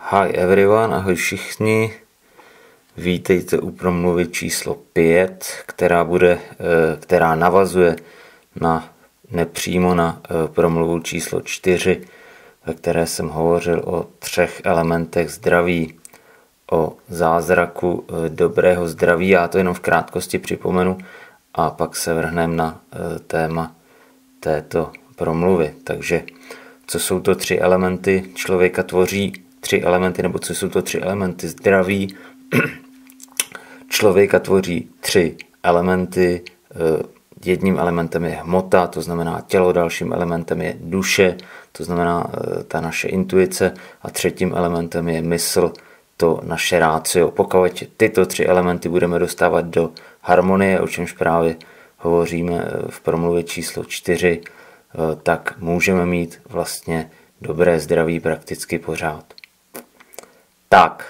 Hi everyone, ahoj všichni. Vítejte u promluvy číslo 5, která navazuje nepřímo na promluvu číslo 4, ve které jsem hovořil o 3 elementech zdraví, o zázraku dobrého zdraví. Já to jenom v krátkosti připomenu a pak se vrhneme na téma této promluvy. Takže co jsou to 3 elementy? Člověka tvoří 3 elementy, nebo co jsou to 3 elementy zdraví? Člověka tvoří 3 elementy. Jedním elementem je hmota, to znamená tělo, dalším elementem je duše, to znamená ta naše intuice, a třetím elementem je mysl, to naše rácio. Pokud tyto 3 elementy budeme dostávat do harmonie, o čemž právě hovoříme v promluvě číslo 4, tak můžeme mít vlastně dobré zdraví prakticky pořád. Tak.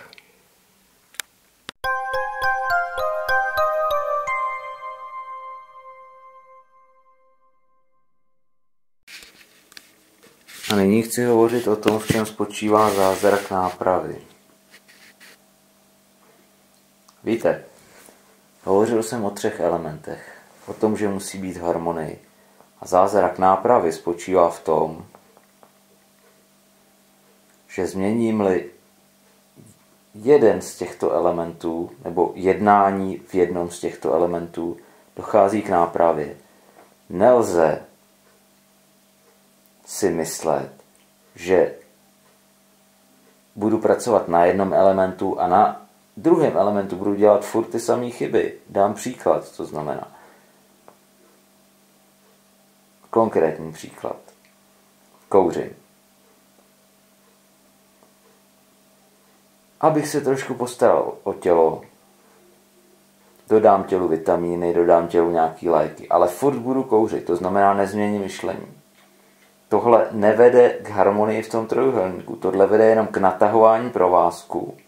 A nyní chci hovořit o tom, v čem spočívá zázrak nápravy. Víte, hovořil jsem o 3 elementech, o tom, že musí být v harmonii. A zázrak nápravy spočívá v tom, že změním-li jeden z těchto elementů, nebo jednání v jednom z těchto elementů, dochází k nápravě. Nelze si myslet, že budu pracovat na jednom elementu a na druhém elementu budu dělat furt ty samé chyby. Dám příklad, co znamená. Konkrétní příklad. Kouřím. Abych se trošku postaral o tělo, dodám tělu vitamíny, dodám tělu nějaký léky, ale furt budu kouřit, to znamená nezměním myšlení. Tohle nevede k harmonii v tom trojúhelníku, tohle vede jenom k natahování provázků.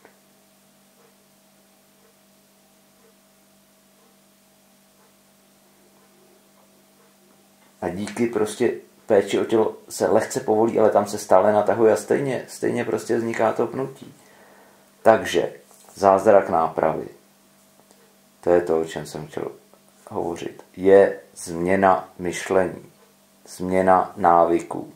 A díky prostě péči o tělo se lehce povolí, ale tam se stále natahuje a stejně prostě vzniká to pnutí. Takže zázrak nápravy, to je to, o čem jsem chtěl hovořit, je změna myšlení, změna návyků.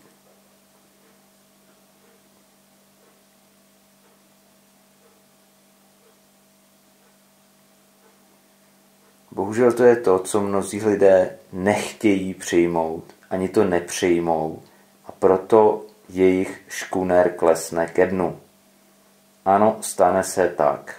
Bohužel to je to, co mnozí lidé nechtějí přijmout, ani to nepřijmou, a proto jejich škuner klesne ke dnu. Ano, stane se tak.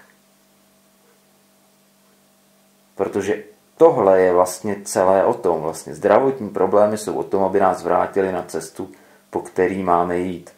Protože tohle je vlastně celé o tom. Vlastně zdravotní problémy jsou o tom, aby nás vrátili na cestu, po který máme jít.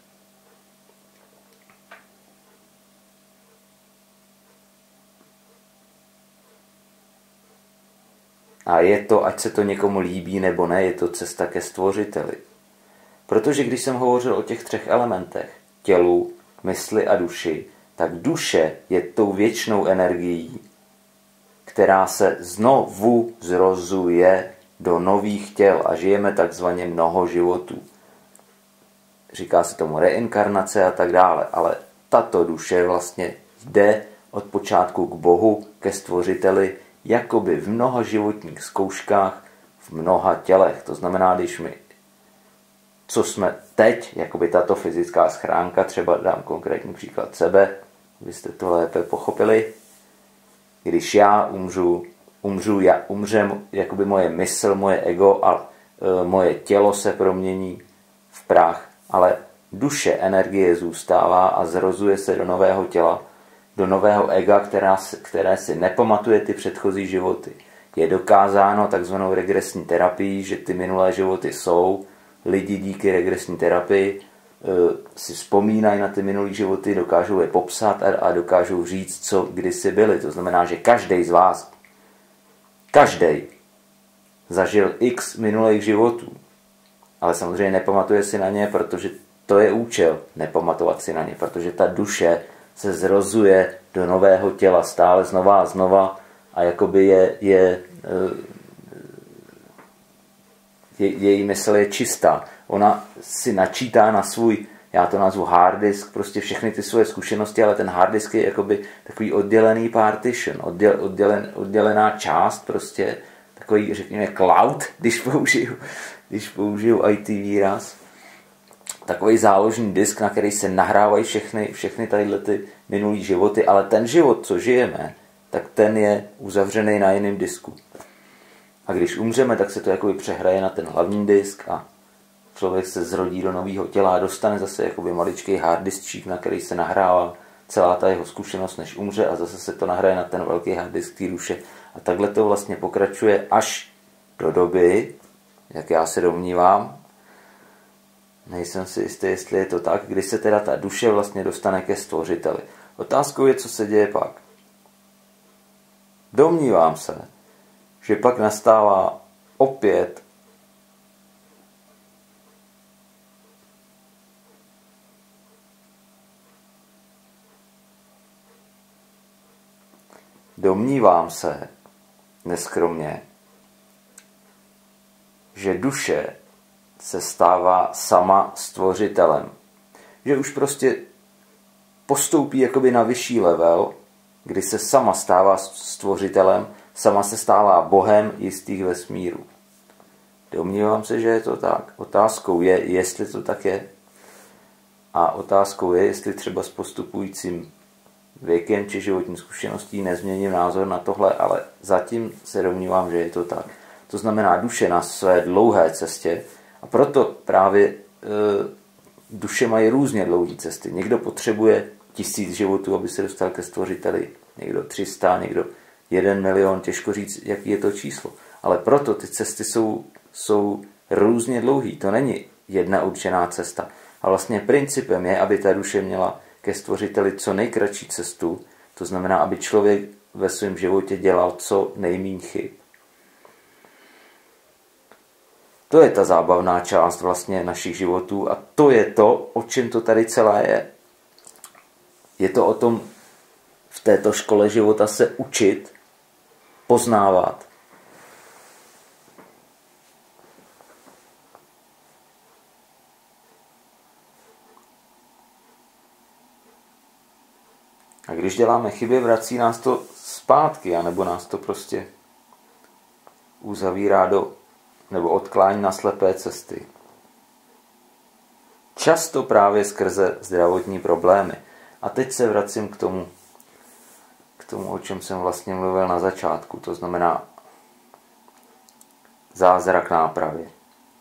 A je to, ať se to někomu líbí nebo ne, je to cesta ke stvořiteli. Protože když jsem hovořil o těch 3 elementech, tělu, mysli a duši, tak duše je tou věčnou energií, která se znovu zrozuje do nových těl a žijeme takzvaně mnoho životů. Říká se tomu reinkarnace a tak dále, ale tato duše vlastně jde od počátku k Bohu, ke stvořiteli, jakoby v mnoha životních zkouškách, v mnoha tělech. To znamená, když my, co jsme teď, jakoby tato fyzická schránka, třeba dám konkrétní příklad sebe, abyste to lépe pochopili. Když já umřem, jakoby moje mysl, moje ego a moje tělo se promění v prach, ale duše, energie zůstává a zrozuje se do nového těla, do nového ega, které si nepamatuje ty předchozí životy. Je dokázáno takzvanou regresní terapií, že ty minulé životy jsou. Lidi díky regresní terapii si vzpomínají na ty minulé životy, dokážou je popsat a dokážou říct, co kdysi byli. To znamená, že každý z vás, zažil x minulých životů. Ale samozřejmě nepamatuje si na ně, protože to je účel nepamatovat si na ně, protože ta duše se zrozuje do nového těla stále znova a znova a jakoby její mysl je čistá. Ona si načítá na svůj, já to nazvu hard disk, prostě všechny ty svoje zkušenosti, ale ten hard disk je jakoby takový oddělený partition, oddělená část, prostě takový, řekněme, cloud, když použiju IT výraz. Takový záložní disk, na který se nahrávají všechny tadyhle ty minulý životy, ale ten život, co žijeme, tak ten je uzavřený na jiném disku. A když umřeme, tak se to jakoby přehraje na ten hlavní disk a člověk se zrodí do nového těla a dostane zase jakoby maličký hard diskčík, na který se nahrává celá ta jeho zkušenost, než umře, a zase se to nahraje na ten velký hard disk té duše. A takhle to vlastně pokračuje až do doby, jak já se domnívám, nejsem si jistý, jestli je to tak, kdy se teda ta duše vlastně dostane ke stvořiteli. Otázkou je, co se děje pak. Domnívám se, že pak nastává opět neskromně, že duše se stává sama stvořitelem. Že už prostě postoupí jakoby na vyšší level, kdy se sama stává stvořitelem, sama se stává bohem jistých vesmírů. Domnívám se, že je to tak. Otázkou je, jestli to tak je. A otázkou je, jestli třeba s postupujícím věkem či životní zkušeností nezměním názor na tohle, ale zatím se domnívám, že je to tak. To znamená, duše na své dlouhé cestě, a proto právě duše mají různě dlouhé cesty. Někdo potřebuje 1000 životů, aby se dostal ke stvořiteli, někdo 300, někdo 1 milion, těžko říct, jaký je to číslo. Ale proto ty cesty jsou různě dlouhý. To není jedna určená cesta. A vlastně principem je, aby ta duše měla ke stvořiteli co nejkratší cestu, to znamená, aby člověk ve svém životě dělal co nejméně chyb. To je ta zábavná část vlastně našich životů a to je to, o čem to tady celé je. Je to o tom v této škole života se učit, poznávat. A když děláme chyby, vrací nás to zpátky, anebo nás to prostě uzavírá nebo odklání na slepé cesty. Často právě skrze zdravotní problémy. A teď se vracím k tomu, o čem jsem vlastně mluvil na začátku. To znamená zázrak nápravy.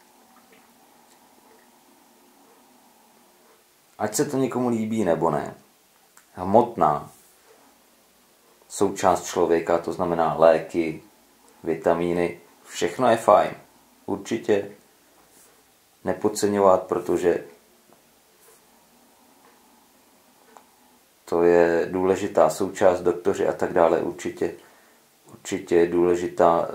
Ať se to někomu líbí nebo ne, hmotná součást člověka, to znamená léky, vitamíny, všechno je fajn. Určitě nepodceňovat, protože to je důležitá součást, doktoři a tak dále, určitě je důležitá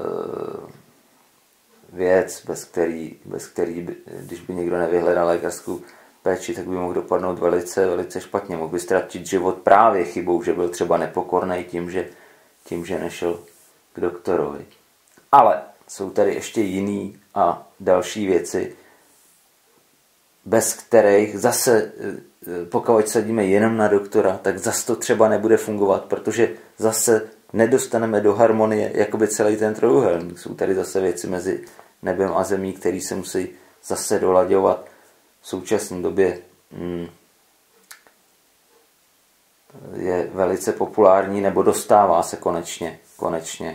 věc, bez který, když by někdo nevyhledal lékařskou péči, tak by mohl dopadnout velice, velice špatně. Mohl by ztratit život právě chybou, že byl třeba nepokorný tím, že nešel k doktorovi. Ale jsou tady ještě jiný a další věci, bez kterých zase, pokud sadíme jenom na doktora, tak zase to třeba nebude fungovat, protože zase nedostaneme do harmonie jakoby celý ten trojúhelník. Jsou tady zase věci mezi nebem a zemí, které se musí zase dolaďovat. V současné době je velice populární, nebo dostává se konečně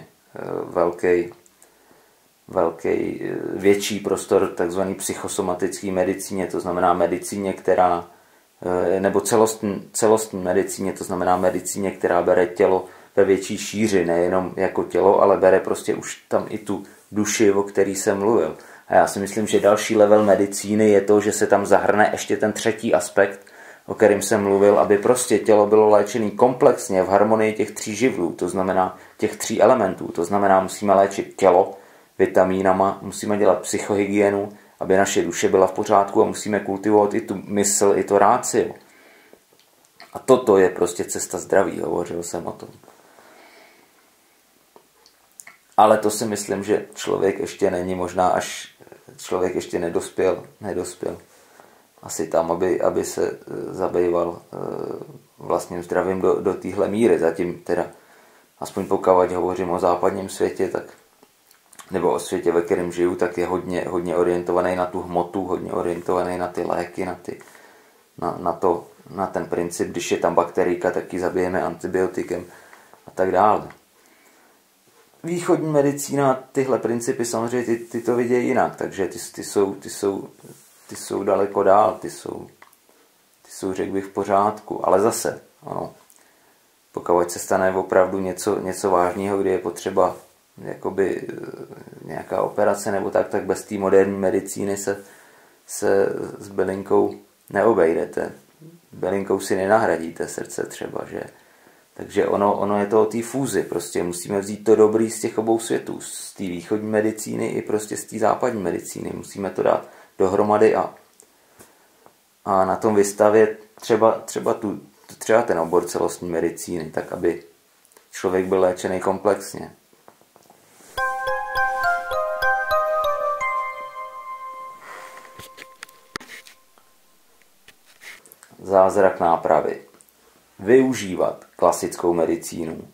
větší prostor takzvaný psychosomatický medicíně, to znamená medicíně, která, nebo celostní medicíně, to znamená medicíně, která bere tělo ve větší šíři, nejenom jako tělo, ale bere prostě už tam i tu duši, o který jsem mluvil. A já si myslím, že další level medicíny je to, že se tam zahrne ještě ten třetí aspekt, o kterém jsem mluvil, aby prostě tělo bylo léčené komplexně v harmonii těch 3 živlů, to znamená těch 3 elementů. To znamená, musíme léčit tělo vitamínama, musíme dělat psychohygienu, aby naše duše byla v pořádku, a musíme kultivovat i tu mysl, i to rácio. A toto je prostě cesta zdraví, hovořil jsem o tom. Ale to si myslím, že člověk ještě není, možná až člověk ještě nedospěl. asi tam, aby se zabýval vlastním zdravím do téhle míry. Zatím teda, aspoň pokud hovořím o západním světě, tak, nebo o světě, ve kterém žiju, tak je hodně orientovaný na tu hmotu, hodně orientovaný na ty léky, na ten princip, když je tam bakterijka, tak ji zabijeme antibiotikem a tak dále. Východní medicína tyhle principy samozřejmě ty to vidějí jinak, takže ty jsou daleko dál, ty jsou, řekl bych, v pořádku, ale zase, ano, pokud se stane opravdu něco vážného, kdy je potřeba jakoby nějaká operace nebo tak bez té moderní medicíny se s bylinkou neobejdete. Bylinkou si nenahradíte srdce třeba, že? Takže ono je to o té fúzi, prostě musíme vzít to dobrý z těch obou světů, z té východní medicíny i prostě z té západní medicíny, musíme to dát dohromady a na tom vystavět třeba ten obor celostní medicíny, tak aby člověk byl léčený komplexně. Zázrak nápravy. Využívat klasickou medicínu.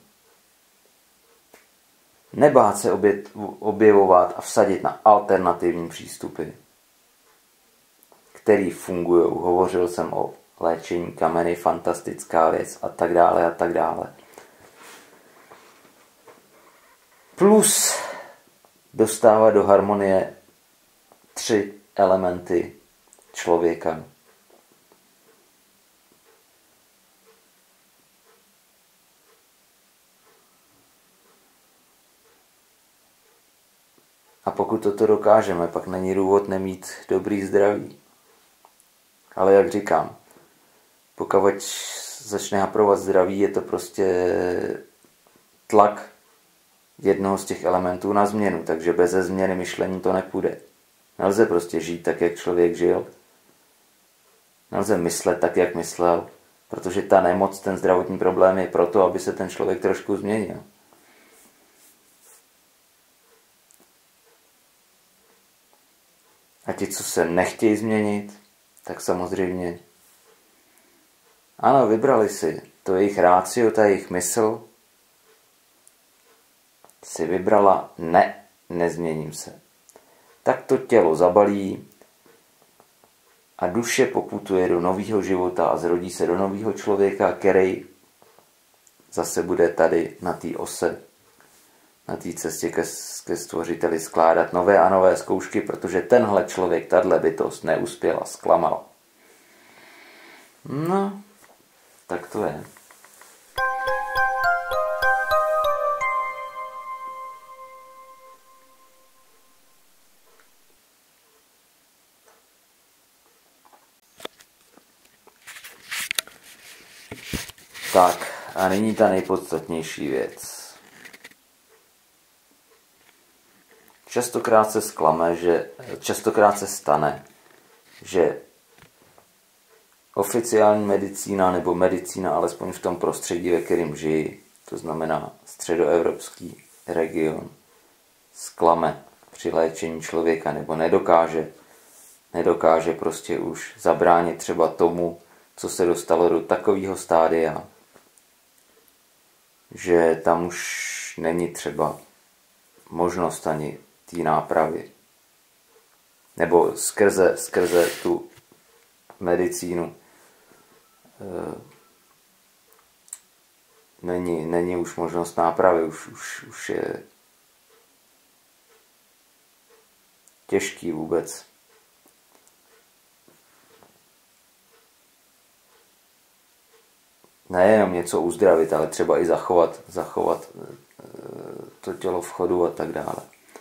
Nebát se objevovat a vsadit na alternativní přístupy, který fungují. Hovořil jsem o léčení kameny, fantastická věc a tak dále a tak dále. Plus dostávat do harmonie 3 elementy člověka. A pokud toto dokážeme, pak není důvod nemít dobrý zdraví. Ale jak říkám, pokud začne haprovat zdraví, je to prostě tlak jednoho z těch elementů na změnu, takže bez změny myšlení to nepůjde. Nelze prostě žít tak, jak člověk žil. Nelze myslet tak, jak myslel, protože ta nemoc, ten zdravotní problém je proto, aby se ten člověk trošku změnil. A ti, co se nechtějí změnit, tak samozřejmě ano, vybrali si. To jejich rácio, ta jejich mysl si vybrala, nezměním se. Tak to tělo zabalí a duše poputuje do nového života a zrodí se do nového člověka, který zase bude tady na té ose, na té cestě ke stvořiteli skládat nové a nové zkoušky, protože tenhle člověk, tahle bytost neuspěl a zklamal. No, tak to je. Tak, a nyní ta nejpodstatnější věc. Častokrát se stane, že oficiální medicína nebo medicína, alespoň v tom prostředí, ve kterém žijí, to znamená středoevropský region, zklame při léčení člověka nebo nedokáže prostě už zabránit třeba tomu, co se dostalo do takového stádia, že tam už není třeba možnost ani té nápravy. Nebo skrze tu medicínu není už možnost nápravy, už je těžký vůbec nejenom něco uzdravit, ale třeba i zachovat to tělo v chodu a tak dále.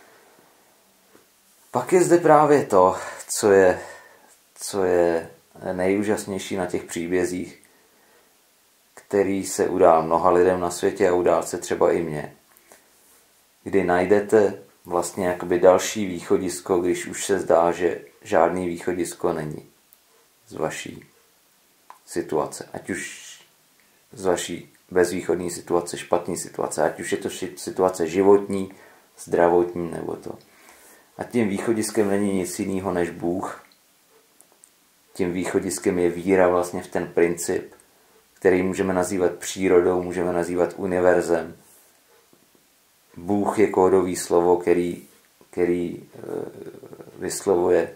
Pak je zde právě to, co je nejúžasnější na těch příbězích, který se udál mnoha lidem na světě a udál se třeba i mně. Kdy najdete vlastně jakoby další východisko, když už se zdá, že žádný východisko není z vaší situace. Ať už z vaší bezvýchodní situace, špatný situace, ať už je to situace životní, zdravotní nebo to. A tím východiskem není nic jiného než Bůh. tím východiskem je víra vlastně v ten princip, který můžeme nazývat přírodou, můžeme nazývat univerzem. Bůh je kódový slovo, který vyslovuje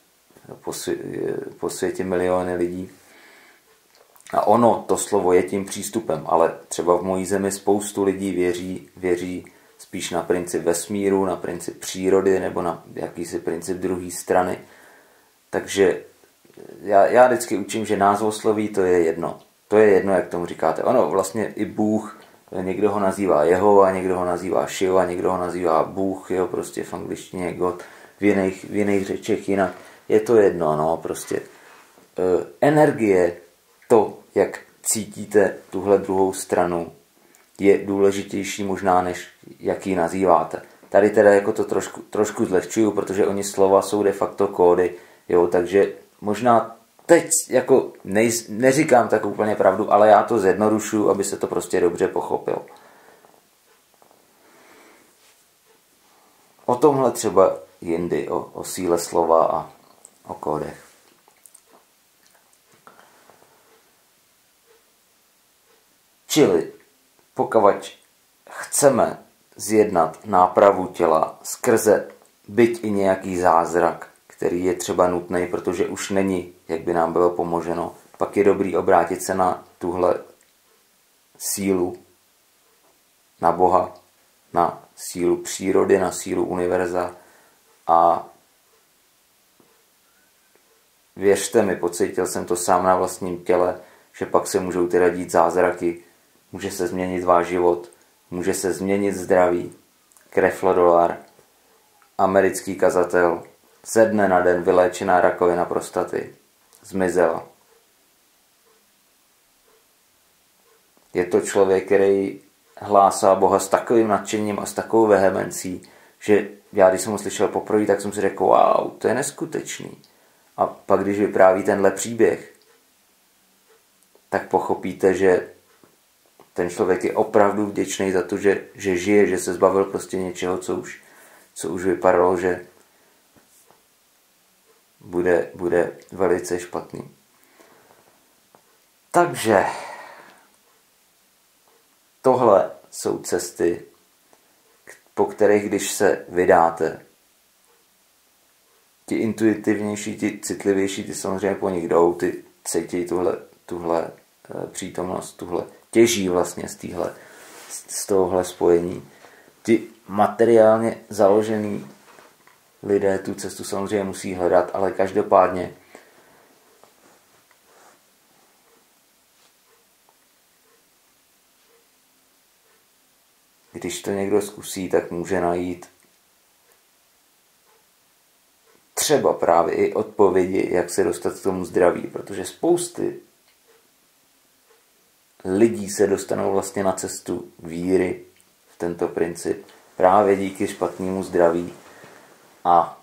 po světě miliony lidí. A ono, to slovo je tím přístupem, ale třeba v mojí zemi spoustu lidí věří spíš na princip vesmíru, na princip přírody nebo na jakýsi princip druhé strany. Takže já vždycky učím, že názvosloví to je jedno. To je jedno, jak tomu říkáte. Ono vlastně i Bůh, někdo ho nazývá Jehova, někdo ho nazývá Šiva, někdo ho nazývá Bůh, jo, prostě v angličtině God, v jiných řečech jinak. Je to jedno, no, prostě. Energie, to, jak cítíte tuhle druhou stranu, je důležitější možná, než jak ji nazýváte. Tady teda jako to trošku zlehčuju, protože oni slova jsou de facto kódy, jo, takže možná teď jako neříkám tak úplně pravdu, ale já to zjednodušuju, aby se to prostě dobře pochopilo. O tomhle třeba jindy, o síle slova a o kódech. Čili pokud chceme zjednat nápravu těla skrze byť i nějaký zázrak, který je třeba nutný, protože už není, jak by nám bylo pomoženo, pak je dobrý obrátit se na tuhle sílu, na Boha, na sílu přírody, na sílu univerza a věřte mi, pocítil jsem to sám na vlastním těle, že pak se můžou teda dít zázraky, může se změnit váš život, může se změnit zdraví. Kreflo-Dollar, americký kazatel, ze dne na den vyléčená rakovina prostaty, zmizela. Je to člověk, který hlásá Boha s takovým nadšením a s takovou vehemencí, že já, když jsem ho slyšel poprvé, tak jsem si řekl, wow, to je neskutečný. A pak, když vypráví tenhle příběh, tak pochopíte, že ten člověk je opravdu vděčný za to, že žije, že se zbavil prostě něčeho, co už vypadalo, že bude velice špatný. Takže tohle jsou cesty, po kterých, když se vydáte, ti intuitivnější, ti citlivější, ty samozřejmě po nich jdou, ty cítí tuhle přítomnost, tuhle těží vlastně z tohohle spojení. Ti materiálně založený lidé tu cestu samozřejmě musí hledat, ale každopádně když to někdo zkusí, tak může najít třeba právě i odpovědi, jak se dostat k tomu zdraví, protože spousty lidí se dostanou vlastně na cestu víry v tento princip právě díky špatnému zdraví a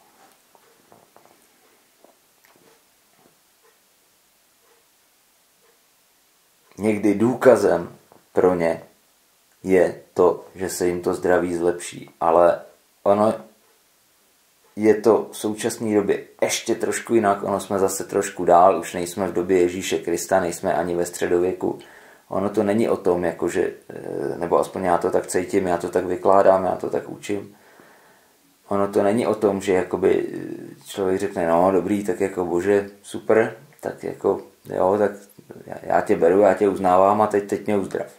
někdy důkazem pro ně je to, že se jim to zdraví zlepší, ale ono je to v současné době ještě trošku jinak, ono jsme zase trošku dál, už nejsme v době Ježíše Krista, nejsme ani ve středověku. Ono to není o tom, jakože, nebo aspoň já to tak cítím, já to tak vykládám, já to tak učím. Ono to není o tom, že jakoby člověk řekne, no dobrý, tak jako bože, super, tak jako, jo, tak já tě beru, já tě uznávám a teď mě uzdrav.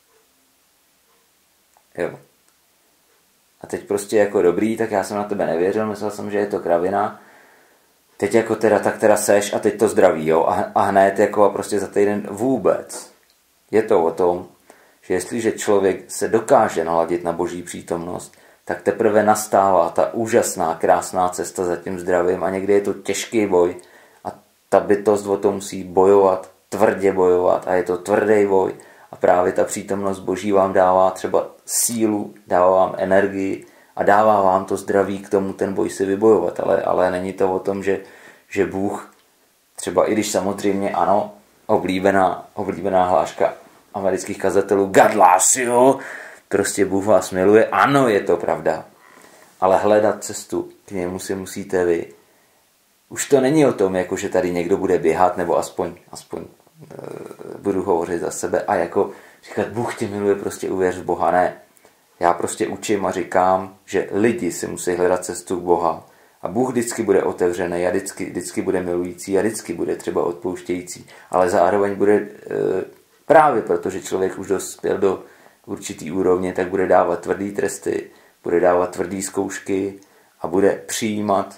Jo. A teď prostě jako dobrý, tak já jsem na tebe nevěřil, myslel jsem, že je to kravina. Teď jako teda seš a teď to zdraví, jo. A hned jako a prostě za týden vůbec. Je to o tom, že jestliže člověk se dokáže naladit na Boží přítomnost, tak teprve nastává ta úžasná, krásná cesta za tím zdravím a někdy je to těžký boj a ta bytost o to musí bojovat, tvrdě bojovat a je to tvrdý boj. A právě ta přítomnost Boží vám dává třeba sílu, dává vám energii a dává vám to zdraví k tomu ten boj si vybojovat. Ale není to o tom, že Bůh, třeba i když samozřejmě ano, oblíbená hláška amerických kazatelů, God loves you, prostě Bůh vás miluje, ano, je to pravda. Ale hledat cestu k němu si musíte vy. už to není o tom, jako že tady někdo bude běhat, nebo aspoň budu hovořit za sebe a jako říkat, Bůh tě miluje, prostě uvěř v Boha. Ne. Já prostě učím a říkám, že lidi si musí hledat cestu k Boha. A Bůh vždycky bude otevřený a vždycky bude milující a vždycky bude třeba odpouštějící. Ale zároveň bude právě protože člověk už dospěl do určitý úrovně, tak bude dávat tvrdý tresty, bude dávat tvrdý zkoušky a bude přijímat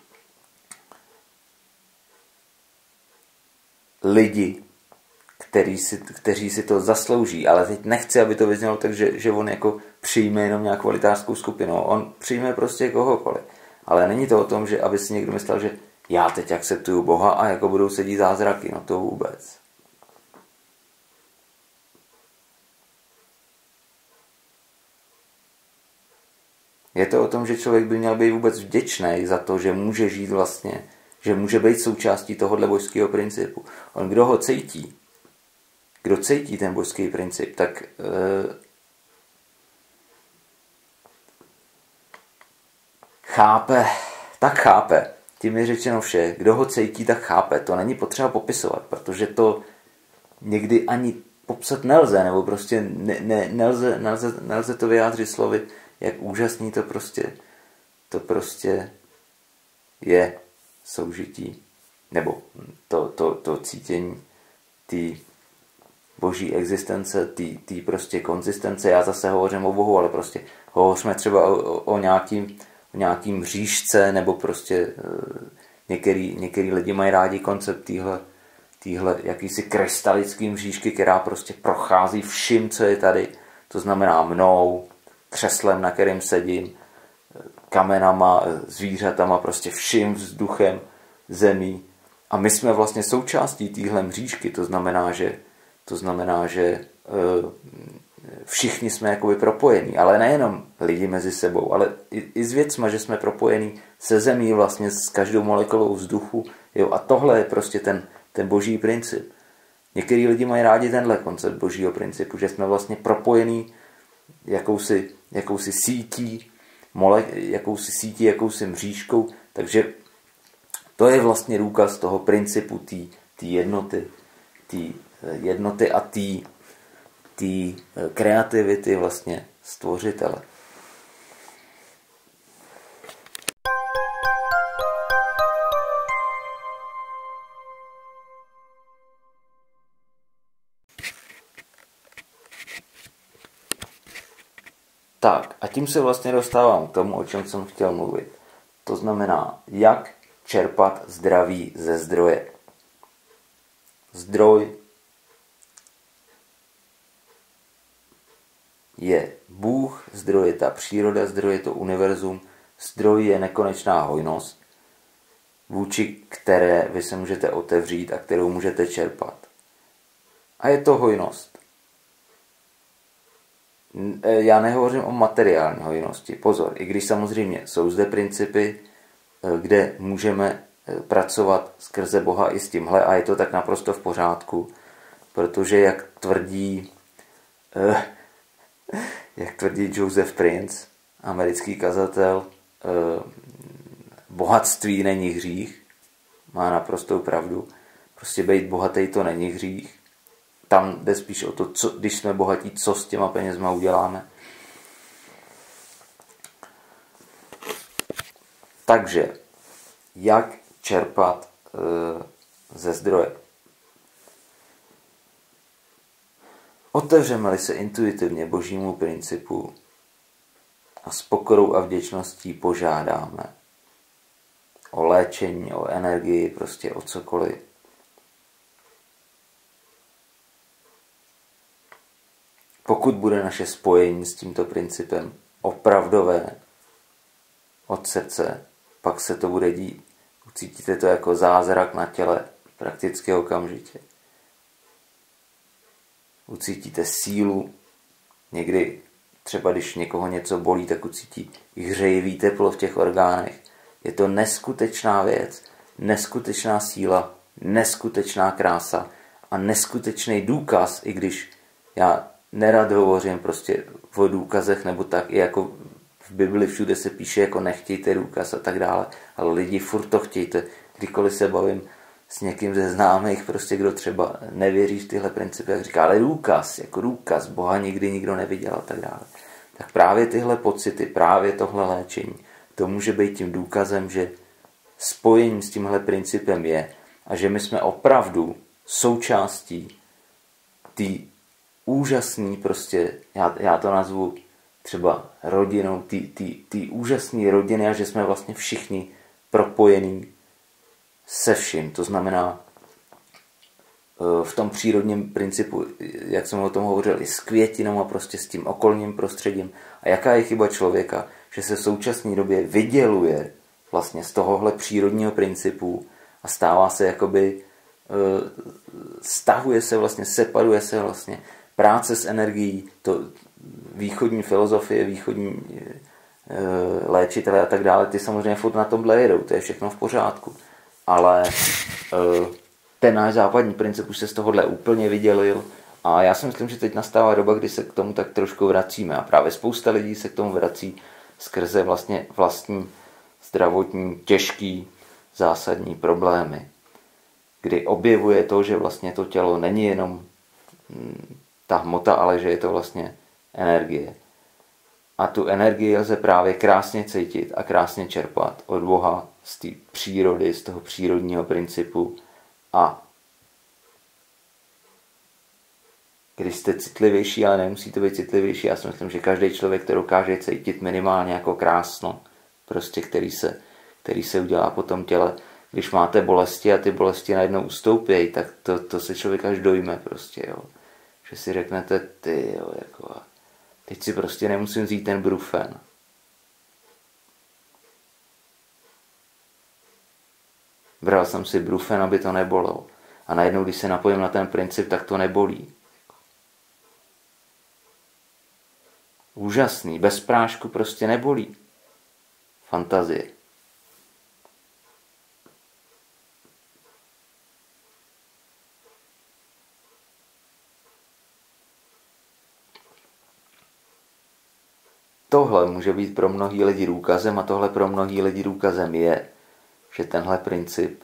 lidi, kteří si to zaslouží. Ale teď nechci, aby to vyznělo tak, že on jako přijme jenom nějakou elitářskou skupinu. On přijme prostě kohokoliv. Ale není to o tom, že aby si někdo myslel, že já teď akceptuju Boha a jako budou sedít zázraky. No to vůbec. Je to o tom, že člověk by měl být vůbec vděčný za to, že může žít vlastně, že může být součástí tohohle božského principu. On, kdo ho cítí, kdo cítí ten božský princip, tak chápe. Tím je řečeno vše. Kdo ho cítí, tak chápe. To není potřeba popisovat, protože to někdy ani popsat nelze, nebo prostě nelze to vyjádřit slovy, jak úžasný to prostě je soužití, nebo to cítění té boží existence, té prostě konzistence. Já zase hovořím o Bohu, ale prostě hovoříme třeba o nějakým mřížce, nebo prostě některý lidi mají rádi koncept téhle jakýsi krystalický mřížky, která prostě prochází vším, co je tady. To znamená mnou, křeslem, na kterém sedím, kamenama, zvířatama, prostě vším, vzduchem, zemí. A my jsme vlastně součástí téhle mřížky, to znamená, že všichni jsme jakoby propojení, ale nejenom lidi mezi sebou, ale i s věcma, že jsme propojení se zemí vlastně s každou molekulou vzduchu. Jo? A tohle je prostě ten boží princip. Některý lidi mají rádi tenhle koncept božího principu, že jsme vlastně propojení jakousi sítí, jakousi mřížkou, takže to je vlastně důkaz toho principu té jednoty a té kreativity vlastně stvořitele. Tak, a tím se vlastně dostávám k tomu, o čem jsem chtěl mluvit. To znamená, jak čerpat zdraví ze zdroje. Zdroj je Bůh, zdroj je ta příroda, zdroj je to univerzum, zdroj je nekonečná hojnost, vůči které vy se můžete otevřít a kterou můžete čerpat. A je to hojnost. Já nehovořím o materiální hojnosti. Pozor, i když samozřejmě jsou zde principy, kde můžeme pracovat skrze Boha i s tímhle a je to tak naprosto v pořádku, protože jak tvrdí Joseph Prince, americký kazatel, bohatství není hřích, má naprostou pravdu. Prostě být bohatý to není hřích. Tam jde spíš o to, když jsme bohatí, co s těma penězma uděláme. Takže, jak čerpat ze zdroje? Otevřeme-li se intuitivně božímu principu a s pokorou a vděčností požádáme o léčení, o energii, prostě o cokoliv. Pokud bude naše spojení s tímto principem opravdové od srdce, pak se to bude dít. Ucítíte to jako zázrak na těle prakticky okamžitě. Ucítíte sílu. Někdy třeba když někoho něco bolí, tak ucítí hřejivý teplo v těch orgánech. Je to neskutečná věc, neskutečná síla, neskutečná krása a neskutečný důkaz, i když já nerad hovořím prostě o důkazech, nebo tak i jako v Bibli všude se píše jako nechtějte důkaz a tak dále, ale lidi furt to chtějte kdykoliv se bavím s někým ze známých, prostě kdo třeba nevěří v tyhle principy, jak říká, ale důkaz, Boha nikdy nikdo neviděl a tak dále. Tak právě tyhle pocity, právě tohle léčení, to může být tím důkazem, že spojení s tímhle principem je a že my jsme opravdu součástí té úžasný prostě, já to nazvu třeba rodinou, té úžasné rodiny a že jsme vlastně všichni propojení se vším. To znamená v tom přírodním principu, jak jsem o tom hovořil, i s květinou a prostě s tím okolním prostředím. A jaká je chyba člověka, že se v současné době vyděluje vlastně z tohohle přírodního principu a stává se jakoby, stahuje se vlastně, separuje se vlastně práce s energií, to východní filozofie, východní léčitelé a tak dále, ty samozřejmě furt na tomhle jedou, to je všechno v pořádku. Ale ten náš západní princip už se z tohohle úplně vydělil a já si myslím, že teď nastává doba, kdy se k tomu tak trošku vracíme a právě spousta lidí se k tomu vrací skrze vlastně vlastní zdravotní, těžký, zásadní problémy, kdy objevuje to, že vlastně to tělo není jenom ta hmota, ale že je to vlastně energie. A tu energii lze právě krásně cítit a krásně čerpat od Boha, z té přírody, z toho přírodního principu. A když jste citlivější, ale nemusíte být citlivější, já si myslím, že každý člověk to dokáže cítit minimálně jako krásno, prostě který se udělá po tom těle. Když máte bolesti a ty bolesti najednou ustoupějí, tak to se člověk až dojme prostě, jo. Že si řeknete, ty jo, jako, teď si prostě nemusím vzít ten brufen. Bral jsem si brufen, aby to nebolelo. A najednou, když se napojím na ten princip, tak to nebolí. Úžasný, bez prášku prostě nebolí. Fantazie. Tohle může být pro mnohý lidi důkazem a tohle pro mnohý lidi důkazem je, že tenhle princip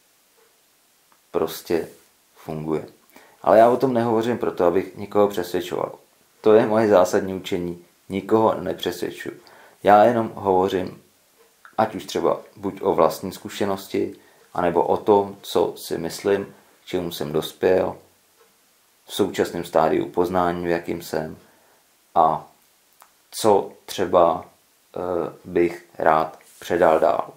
prostě funguje. Ale já o tom nehovořím proto, abych nikoho přesvědčoval. To je moje zásadní učení. Nikoho nepřesvědčuji. Já jenom hovořím, ať už třeba buď o vlastní zkušenosti, anebo o tom, co si myslím, k čemu jsem dospěl, v současném stádiu poznání, v jakým jsem, a co třeba bych rád předal dál.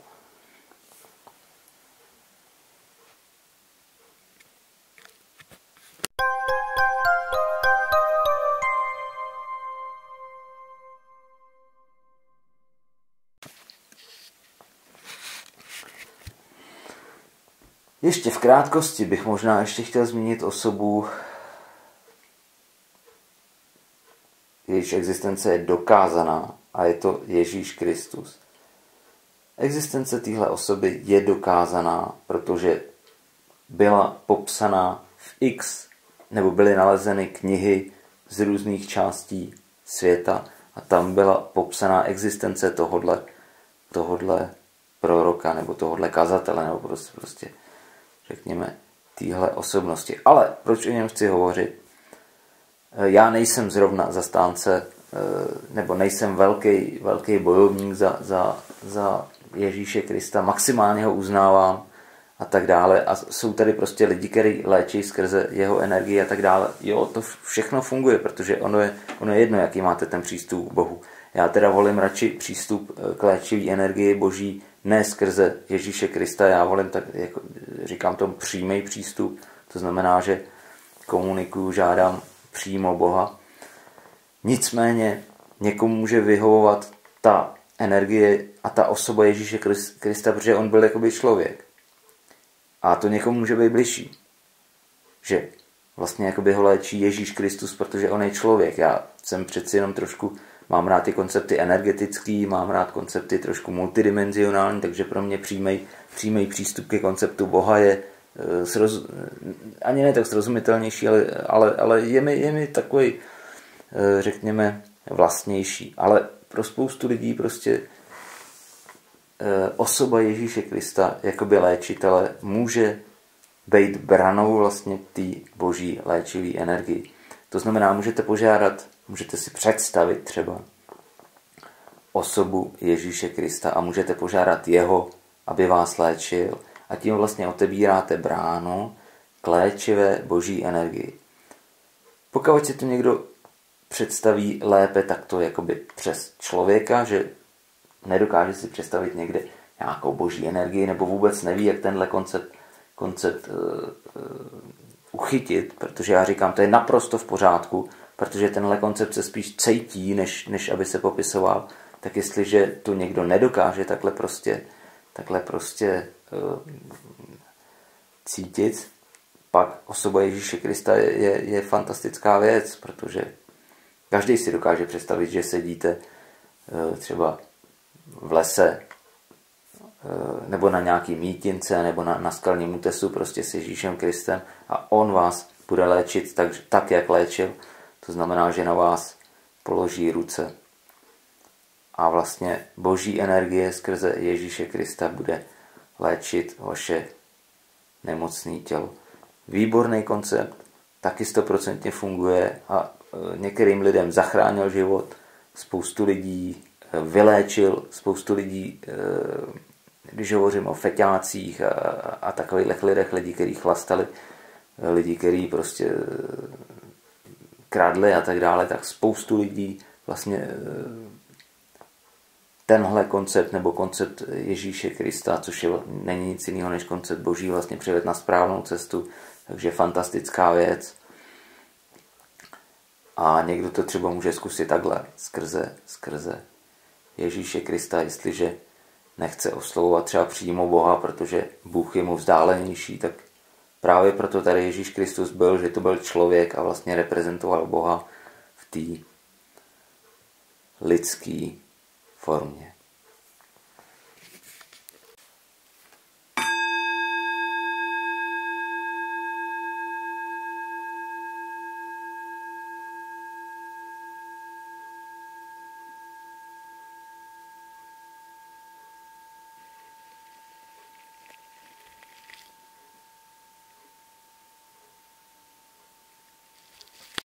Ještě v krátkosti bych možná ještě chtěl zmínit osobu, jejíž existence je dokázaná a je to Ježíš Kristus. Existence téhle osoby je dokázaná, protože byla popsaná v X, nebo byly nalezeny knihy z různých částí světa a tam byla popsaná existence tohodle proroka nebo tohodle kazatele, nebo prostě řekněme téhle osobnosti. Ale proč o něm chci hovořit? Já nejsem zrovna zastánce, nebo nejsem velký bojovník za Ježíše Krista, maximálně ho uznávám a tak dále. A jsou tady prostě lidi, kteří léčí skrze jeho energii a tak dále. Jo, to všechno funguje, protože ono je jedno, jaký máte ten přístup k Bohu. Já teda volím radši přístup k léčivý energii Boží, ne skrze Ježíše Krista, já volím, tak jako říkám tomu, přímý přístup, to znamená, že komunikuju, žádám přímo Boha. Nicméně někomu může vyhovovat ta energie a ta osoba Ježíše Krista, protože on byl jakoby člověk. A to někomu může být bližší. Že vlastně jakoby ho léčí Ježíš Kristus, protože on je člověk. Já jsem přeci jenom trošku, mám rád ty koncepty energetický, mám rád koncepty trošku multidimenzionální, takže pro mě přímý přístup ke konceptu Boha je ani ne tak srozumitelnější, ale je mi takový, řekněme, vlastnější. Ale pro spoustu lidí prostě osoba Ježíše Krista jakoby léčitele může být branou vlastně té boží léčivé energii. To znamená, můžete si představit třeba osobu Ježíše Krista a můžete požádat jeho, aby vás léčil a tím vlastně otebíráte bránu k léčivé boží energii. Pokud si to někdo představí lépe takto jakoby přes člověka, že nedokáže si představit někde nějakou boží energii nebo vůbec neví, jak tenhle koncept uchytit, protože já říkám, to je naprosto v pořádku, protože tenhle koncept se spíš cítí, než aby se popisoval, tak jestliže to někdo nedokáže takhle prostě cítit, pak osoba Ježíše Krista je fantastická věc, protože každý si dokáže představit, že sedíte třeba v lese nebo na nějaký mítince nebo na skalním útesu prostě s Ježíšem Kristem a on vás bude léčit tak, jak léčil. To znamená, že na vás položí ruce a vlastně boží energie skrze Ježíše Krista bude léčit vaše nemocné tělo. Výborný koncept, taky 100% funguje a některým lidem zachránil život, spoustu lidí vyléčil, spoustu lidí, když hovořím o feťácích a takových lidech, lidi, kteří chlastali, lidi, kteří prostě kradli a tak dále, tak spoustu lidí vlastně tenhle koncept nebo koncept Ježíše Krista, což není nic jiného než koncept boží, vlastně přived na správnou cestu, takže fantastická věc. A někdo to třeba může zkusit takhle, skrze Ježíše Krista, jestliže nechce oslovovat třeba přímo Boha, protože Bůh je mu vzdálenější, tak právě proto tady Ježíš Kristus byl, že to byl člověk a vlastně reprezentoval Boha v té lidské formě.